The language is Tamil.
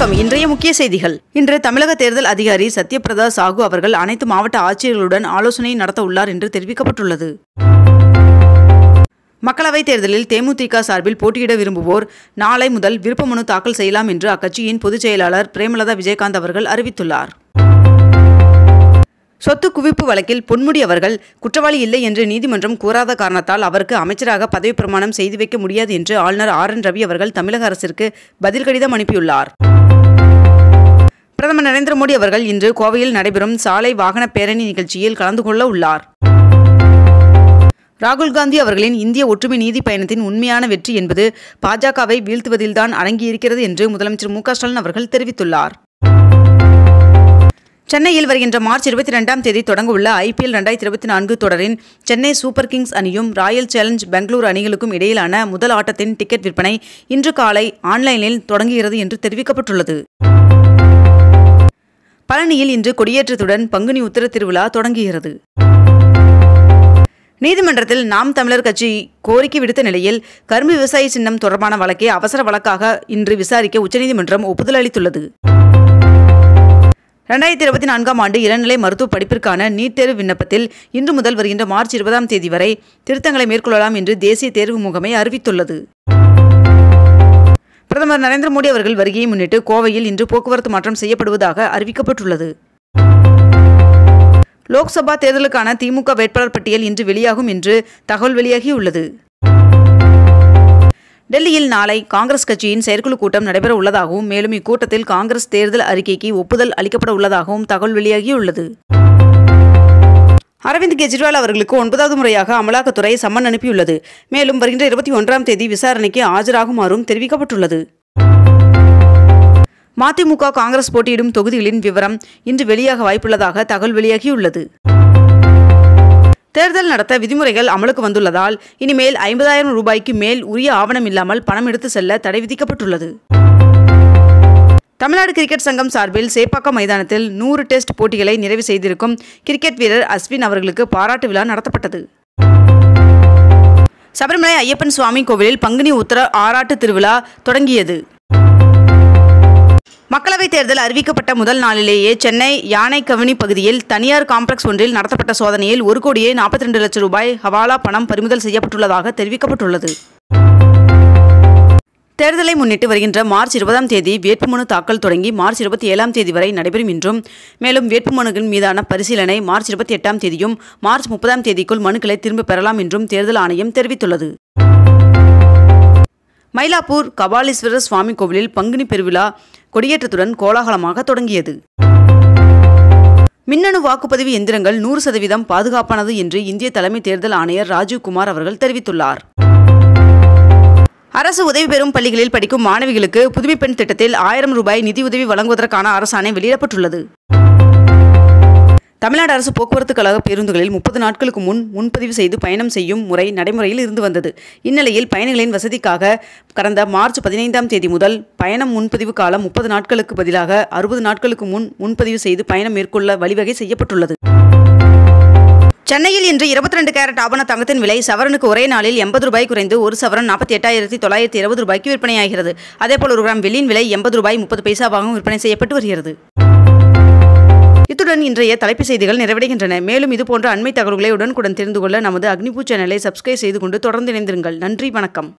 வணக்கம். இன்றைய முக்கிய செய்திகள். இன்று தமிழக தேர்தல் அதிகாரி சத்யபிரதா சாஹூ அவர்கள் அனைத்து மாவட்ட ஆட்சியர்களுடன் ஆலோசனை நடத்த உள்ளார் என்று தெரிவிக்கப்பட்டுள்ளது. மக்களவைத் தேர்தலில் தேமுதிக சார்பில் போட்டியிட விரும்புவோர் நாளை முதல் விருப்பமனு தாக்கல் செய்யலாம் என்று அக்கட்சியின் பொதுச் செயலாளர் பிரேமலதா விஜயகாந்த் அவர்கள் அறிவித்துள்ளார். சொத்து குவிப்பு வழக்கில் பொன்முடி அவர்கள் குற்றவாளி இல்லை என்று நீதிமன்றம் கூறாத காரணத்தால் அவருக்கு அமைச்சராக பதவி பிரமாணம் செய்து வைக்க முடியாது என்று ஆளுநர் RN ரவி அவர்கள் தமிழக அரசிற்கு பதில் கடிதம் அனுப்பியுள்ளார். பிரதமர் நரேந்திர மோடி அவர்கள் இன்று கோவையில் நடைபெறும் சாலை வாகன பேரணி நிகழ்ச்சியில் கலந்து கொள்ள உள்ளார். ராகுல் காந்தி அவர்களின் இந்திய ஒற்றுமை நீதி பயணத்தின் உண்மையான வெற்றி என்பது பாஜகவை வீழ்த்துவதில்தான் அடங்கியிருக்கிறது என்று முதலமைச்சர் மு க ஸ்டாலின் அவர்கள் தெரிவித்துள்ளார். சென்னையில் வருகின்ற மார்ச் 22ஆம் தேதி தொடங்கவுள்ள IPL 2024 தொடரின் சென்னை சூப்பர் கிங்ஸ் அணியும் ராயல் சேலஞ்ச் பெங்களூரு அணிகளுக்கும் இடையிலான முதல் ஆட்டத்தின் டிக்கெட் விற்பனை இன்று காலை ஆன்லைனில் தொடங்குகிறது என்று தெரிவிக்கப்பட்டுள்ளது. பழனியில் இன்று கொடியேற்றத்துடன் பங்குனி உத்திர திருவிழா தொடங்குகிறது. நீதிமன்றத்தில் நாம் தமிழர் கட்சி கோரிக்கை விடுத்த நிலையில் கரும்பு விவசாய சின்னம் தொடர்பான வழக்கை அவசர வழக்காக இன்று விசாரிக்க உச்சநீதிமன்றம் ஒப்புதல் அளித்துள்ளது. 2024ஆம் ஆண்டு இளநிலை மருத்துவ படிப்பிற்கான நீட் தேர்வு விண்ணப்பத்தில் இன்று முதல் வருகின்ற மார்ச் 20ஆம் தேதி வரை திருத்தங்களை மேற்கொள்ளலாம் என்று தேசிய தேர்வு முகமை அறிவித்துள்ளது. பிரதமர் நரேந்திர மோடி அவர்கள் வருகையை முன்னிட்டு கோவையில் இன்று போக்குவரத்து மாற்றம் செய்யப்படுவதாக அறிவிக்கப்பட்டுள்ளது. லோக்சபா தேர்தலுக்கான திமுக வேட்பாளர் பட்டியல் இன்று வெளியாகும் என்று தகவல் வெளியாகியுள்ளது. டெல்லியில் நாளை காங்கிரஸ் கட்சியின் செயற்குழு கூட்டம் நடைபெற உள்ளதாகவும் மேலும் இக்கூட்டத்தில் காங்கிரஸ் தேர்தல் அறிக்கைக்கு ஒப்புதல் அளிக்கப்பட உள்ளதாகவும் தகவல் வெளியாகியுள்ளது. அரவிந்த் கெஜ்ரிவால் அவர்களுக்கு 9வது முறையாக அமலாக்கத்துறை சம்மன் அனுப்பியுள்ளது. மேலும் வருகின்ற 21ஆம் தேதி விசாரணைக்கு ஆஜராகுமாறும் தெரிவிக்கப்பட்டுள்ளது. மதிமுக காங்கிரஸ் போட்டியிடும் தொகுதிகளின் விவரம் இன்று வெளியாக வாய்ப்புள்ளதாக தகவல் வெளியாகியுள்ளது. தேர்தல் நடத்த விதிமுறைகள் அமலுக்கு வந்துள்ளதால் இனிமேல் 50,000 ரூபாய்க்கு மேல் உரிய ஆவணம் இல்லாமல் பணம் எடுத்து செல்ல தடை விதிக்கப்பட்டுள்ளது. தமிழ்நாடு கிரிக்கெட் சங்கம் சார்பில் சேப்பாக்கம் மைதானத்தில் 100 டெஸ்ட் போட்டிகளை நிறைவு செய்திருக்கும் கிரிக்கெட் வீரர் அஸ்வின் அவர்களுக்கு பாராட்டு விழா நடத்தப்பட்டது. சபரிமலை ஐயப்பன் சுவாமி கோவிலில் பங்குனி உத்திர ஆராட்டு திருவிழா தொடங்கியது. மக்களவைத் தேர்தல் அறிவிக்கப்பட்ட முதல் நாளிலேயே சென்னை யானைக்கவினி பகுதியில் தனியார் காம்ப்ளெக்ஸ் ஒன்றில் நடத்தப்பட்ட சோதனையில் 1,42 லட்சம் ரூபாய் ஹவாலா பணம் பறிமுதல் செய்யப்பட்டுள்ளதாக தெரிவிக்கப்பட்டுள்ளது. தேர்தலை முன்னிட்டு வருகின்ற மார்ச் 20ஆம் தேதி வேட்புமனு தாக்கல் தொடங்கி மார்ச் 27ஆம் தேதி வரை நடைபெறும் என்றும் மேலும் வேட்புமனுக்கள் மீதான பரிசீலனை மார்ச் 28ஆம் தேதியும் மார்ச் 30ஆம் தேதிக்குள் மனுக்களை திரும்பப் பெறலாம் என்றும் தேர்தல் ஆணையம் தெரிவித்துள்ளது. மயிலாப்பூர் கபாலீஸ்வரர் சுவாமி கோவிலில் பங்குனி பெருவிழா கொடியேற்றத்துடன் கோலாகலமாக தொடங்கியது. மின்னணு வாக்குப்பதிவு எந்திரங்கள் 100% பாதுகாப்பானது என்று இந்திய தலைமை தேர்தல் ஆணையர் ராஜீவ் குமார் அவர்கள் தெரிவித்துள்ளார். அரசு உதவி பெறும் பள்ளிகளில் படிக்கும் மாணவிகளுக்கு புதுமை பெண் திட்டத்தில் 1000 ரூபாய் நிதியுதவி வழங்குவதற்கான அரசாணை வெளியிடப்பட்டுள்ளது. தமிழ்நாடு அரசு போக்குவரத்து கழக பேருந்துகளில் 30 நாட்களுக்கு முன்பதிவு செய்து பயணம் செய்யும் முறை நடைமுறையில் இருந்து வந்தது. இந்நிலையில் பயணிகளின் வசதிக்காக கடந்த மார்ச் 15ஆம் தேதி முதல் பயணம் முன்பதிவு காலம் 30 நாட்களுக்கு பதிலாக 60 நாட்களுக்கு முன்பதிவு செய்து பயணம் மேற்கொள்ள வழிவகை செய்யப்பட்டுள்ளது. சென்னையில் இன்று 22 கேரட் ஆபண தங்கத்தின் விலை சவரனுக்கு ஒரே நாளில் 80 ரூபாய் குறைந்து ஒரு சவரன் 48,920 ரூபாய்க்கு விற்பனையாகிறது. அதேபோல் 1 கிராம் வெள்ளியின் விலை 80 ரூபாய் 30 பைசாவாகவும் விற்பனை செய்யப்பட்டு வருகிறது. இத்துடன் இன்றைய தலைப்புச் செய்திகள் நிறைவடைகின்றன. மேலும் இதுபோன்ற அண்மை தகவல்களை உடனுக்குடன் தெரிந்து கொள்ள நமது அக்னிபூ சேனலை சப்ஸ்கிரைப் செய்து கொண்டு தொடர்ந்து இணைந்திருங்கள். நன்றி, வணக்கம்.